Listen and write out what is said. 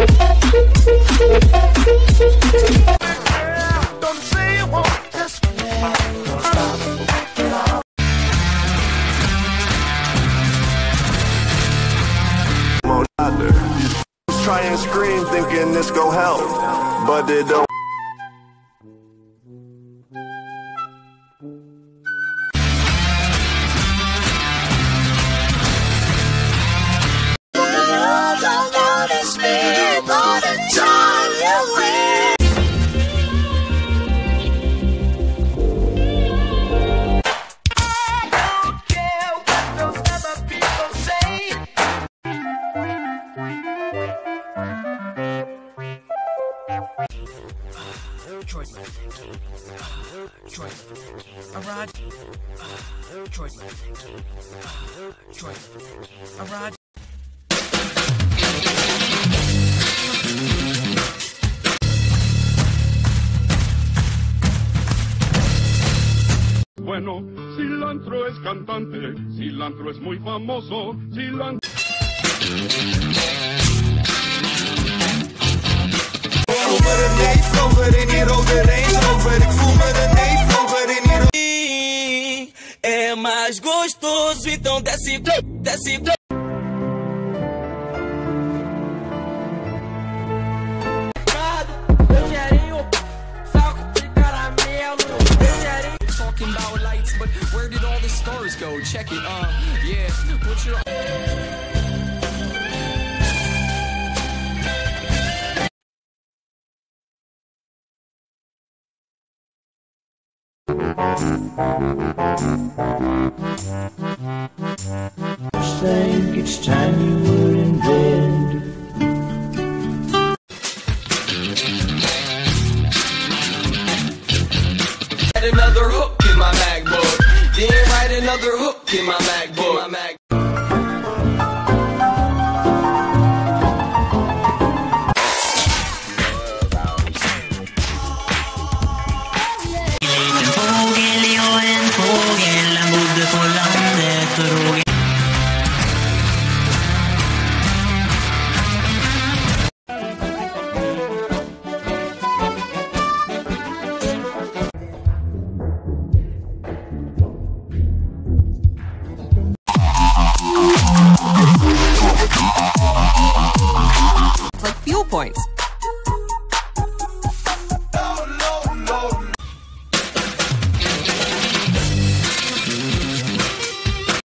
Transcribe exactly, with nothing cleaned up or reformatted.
Try and scream thinking this go help, but it don't. Bueno, Cilantro es cantante, Cilantro es muy famoso, Cilantro. É mais gostoso, então desce, desce. Talking about lights, but where did all the stars go? Check it, uh, yeah, put your... Think it's time you were in bed. Write another hook in my MacBook. Then write another hook in my MacBook. My Mac. En fågel, jag är en fågel, han bodde på landet och råg